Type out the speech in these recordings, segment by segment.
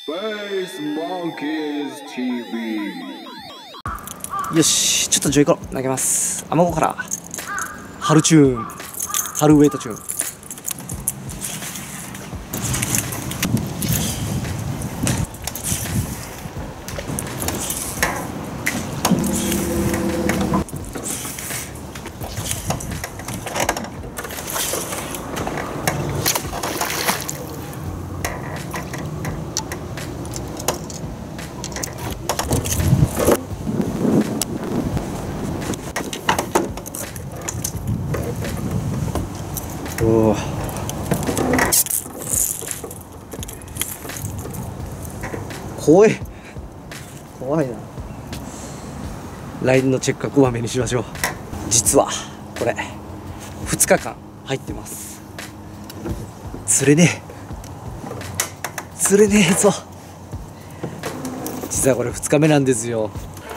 Space Monkeys TV。 よし、ちょっとジョイコロ投げます。アマゴから春チューン、春ウェイトチューン。おー、怖い怖いな。ラインのチェックはこまめにしましょう。実はこれ2日間入ってます。釣れねえぞ。実はこれ2日目なんですよ。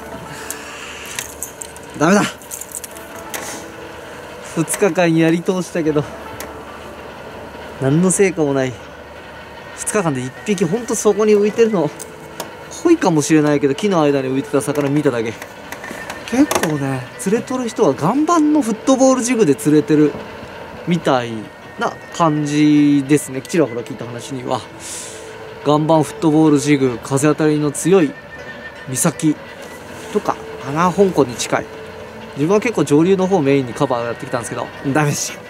ダメだ、2日間やり通したけど何の成果もない。2日間で1匹ほんとそこに浮いてるの濃いかもしれないけど、木の間に浮いてた魚見ただけ。結構ね、釣れとる人は岩盤のフットボールジグで釣れてるみたいな感じですね。ちらほら聞いた話には岩盤フットボールジグ、風当たりの強い岬とか花香港に近い。自分は結構上流の方をメインにカバーやってきたんですけど、ダメでした。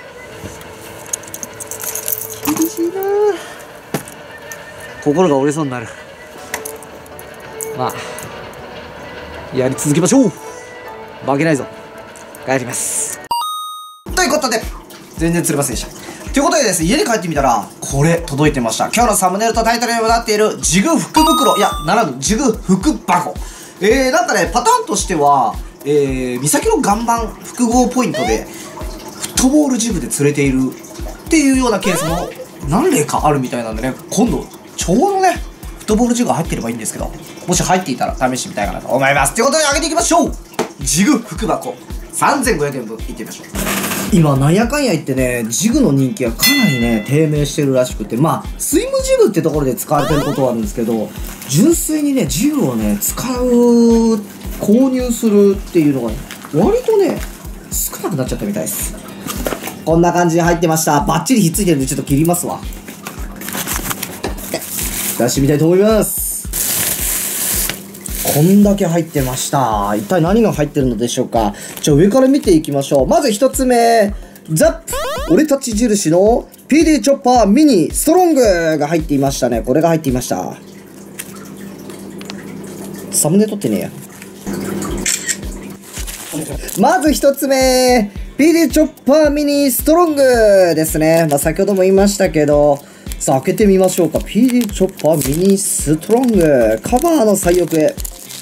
厳しいな、心が折れそうになる。まあやり続けましょう。負けないぞ。帰ります。ということで全然釣れませんでした。ということでですね、家に帰ってみたらこれ届いてました。今日のサムネイルとタイトルにもなっているジグ福袋、いやならぬジグ福箱。なんかね、パターンとしては岬の岩盤複合ポイントでフットボールジグで釣れているっていうようなケースも何例かあるみたいなんでね、今度ちょうどねフットボールジグが入ってればいいんですけど、もし入っていたら試してみたいかなと思います。ということで開けていきましょう。ジグ福箱3500円分いってみましょう。今なんやかんや言ってね、ジグの人気がかなりね低迷してるらしくて、まあスイムジグってところで使われてることはあるんですけど、純粋にねジグをね使う購入するっていうのが、ね、割とね少なくなっちゃったみたいです。こんな感じで入ってました。バッチリひっついてるんでちょっと切りますわ。出してみたいと思います。こんだけ入ってました。一体何が入ってるのでしょうか。じゃあ上から見ていきましょう。まず一つ目、ザップ俺たち印の PD チョッパーミニストロングが入っていましたね。これが入っていました。サムネ撮ってねえや。まず一つ目、PD チョッパーミニストロングですね。まあ先ほども言いましたけど、さあ開けてみましょうか。PD チョッパーミニストロング、カバーの最奥へ。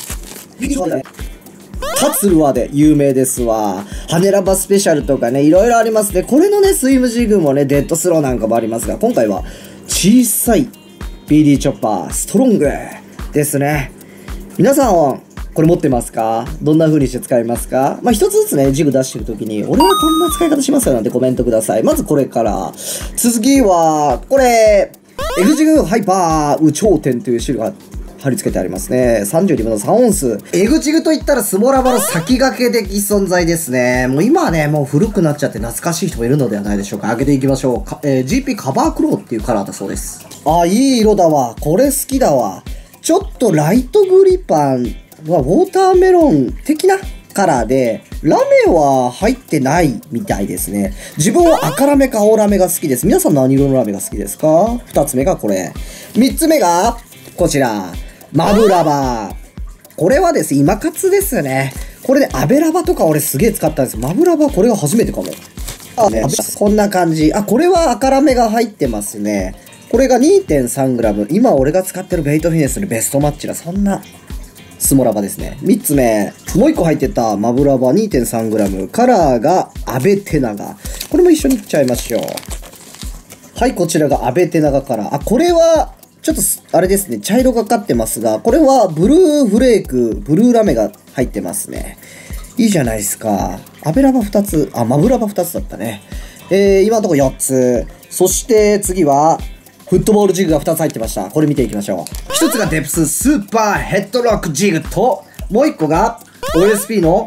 タツルワで有名ですわ。ハネラバスペシャルとかね、いろいろありますね。これのね、スイムジグもね、デッドスローなんかもありますが、今回は小さい PD チョッパーストロングですね。皆さんはこれ持ってますか？どんな風にして使いますか？まあ、一つずつね、ジグ出してるときに、俺はこんな使い方しますよなんてコメントください。まずこれから。次は、これ、エグジグハイパー有頂天という種類が貼り付けてありますね。32分の3オンス。エグジグといったらスモラバの先駆け的存在ですね。もう今はね、もう古くなっちゃって懐かしい人もいるのではないでしょうか。開けていきましょう。GP カバークローっていうカラーだそうです。あ、いい色だわ。これ好きだわ。ちょっとライトグリパンはウォーターメロン的なカラーで、ラメは入ってないみたいですね。自分は赤ラメか青ラメが好きです。皆さん何色のラメが好きですか？二つ目がこれ。三つ目が、こちら。マブラバ。これはですね、今活ですね。これでアベラバとか俺すげえ使ったんです。マブラバこれが初めてかも。あ、ね、こんな感じ。あ、これは赤ラメが入ってますね。これが 2.3g。今俺が使ってるベイトフィネスのベストマッチだ。そんなスモラバですね。3つ目。もう1個入ってたマブラバ 2.3g。カラーがアベテナガ。これも一緒にいっちゃいましょう。はい、こちらがアベテナガカラー。あ、これは、ちょっと、あれですね。茶色がかってますが、これはブルーフレーク、ブルーラメが入ってますね。いいじゃないですか。アベラバ2つ、あ、マブラバ2つだったね。今のところ4つ。そして次は、 フットボールジグが2つ入ってました。これ見ていきましょう。1つがデプススーパーヘッドロックジグと、もう1個が OSP の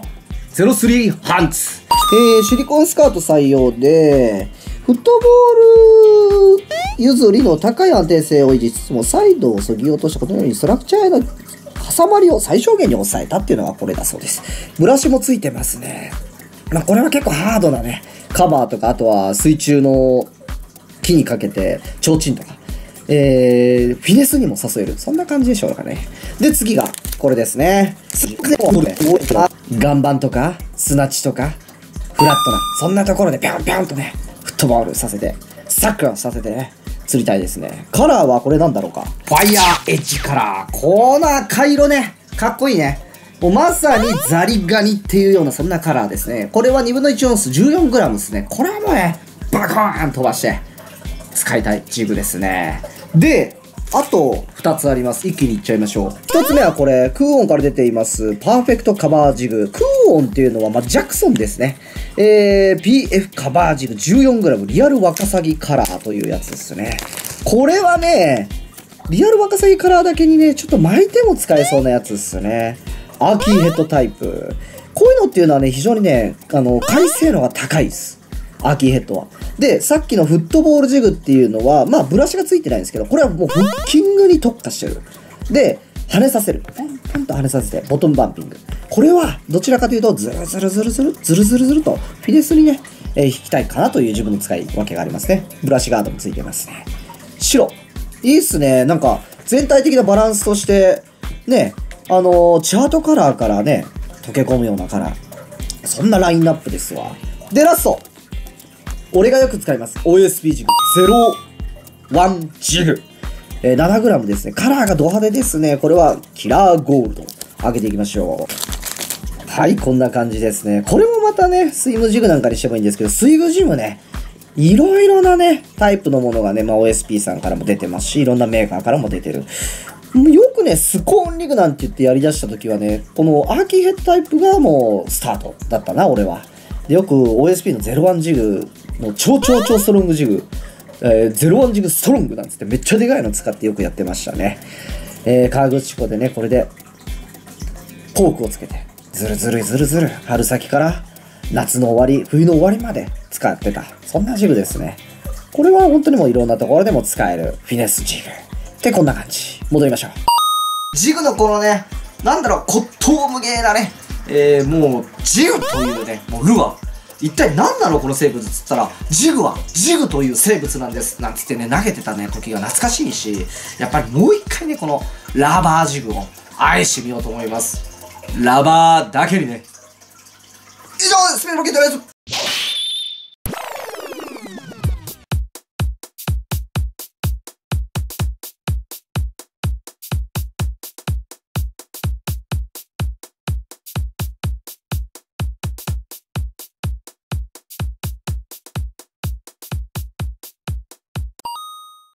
03ハンツ。シリコンスカート採用で、フットボール譲りの高い安定性を維持しつつも、サイドを削ぎ落としたことのようにストラクチャーへの挟まりを最小限に抑えたっていうのがこれだそうです。ブラシもついてますね。まあこれは結構ハードなね、カバーとか、あとは水中の木にかけて、提灯とか、フィネスにも誘える。そんな感じでしょうかね。で、次が、これですね。岩盤とか、砂地とか、フラットな、そんなところでぴょんぴょんとね、フットボールさせて、サッカーさせてね、釣りたいですね。カラーはこれなんだろうか。ファイヤーエッジカラー。この赤色ね、かっこいいね。もうまさにザリガニっていうようなそんなカラーですね。これは2分の1オンス 14g ですね。これはもうね、バコーン飛ばして使いたいジグですね。で、あと2つあります。一気にいっちゃいましょう。1つ目はこれ、クーオンから出ています、パーフェクトカバージグ。クーオンっていうのは、ジャクソンですね。PF カバージグ 14g リアルワカサギカラーというやつですね。これはね、リアルワカサギカラーだけにね、ちょっと巻いても使えそうなやつですね。アーキーヘッドタイプ。こういうのっていうのはね、非常にね、回性能が高いです。アーキーヘッドは。で、さっきのフットボールジグっていうのは、ブラシがついてないんですけど、これはもうフッキングに特化してる。で、跳ねさせる。ポンポンと跳ねさせて、ボトムバンピング。これは、どちらかというと、ズルズルズルズル、ズルズルズルと、フィネスにね、引きたいかなという自分の使い分けがありますね。ブラシガードもついてますね。白。いいっすね。なんか、全体的なバランスとして、ね、チャートカラーからね、溶け込むようなカラー。そんなラインナップですわ。で、ラスト。俺がよく使います。OSP ジグ。01ジグ。7g ですね。カラーがド派手ですね。これは、キラーゴールド。開けていきましょう。はい、こんな感じですね。これもまたね、スイムジグなんかにしてもいいんですけど、スイムジムね、いろいろなね、タイプのものがね、OSP さんからも出てますし、いろんなメーカーからも出てる。よくね、スコーンリグなんて言ってやり出した時はね、このアーキーヘッドタイプがもうスタートだったな、俺は。でよく OSP の01ジグの超ストロングジグ、01ジグストロングなんつってめっちゃでかいの使ってよくやってましたね。川口湖でね、これで、コークをつけて、ズルズルズルズル、春先から夏の終わり、冬の終わりまで使ってた。そんなジグですね。これは本当にもういろんなところでも使えるフィネスジグ。ってこんな感じ。戻りましょう。ジグのこのね、なんだろう、骨董無芸なね、もう、ジグというね、もうルアー。一体何なのこの生物っつったら、ジグはジグという生物なんです。なんつってね、投げてたね、時が懐かしいし、やっぱりもう一回ね、このラバージグを愛してみようと思います。ラバーだけにね。以上、スピンロケットです。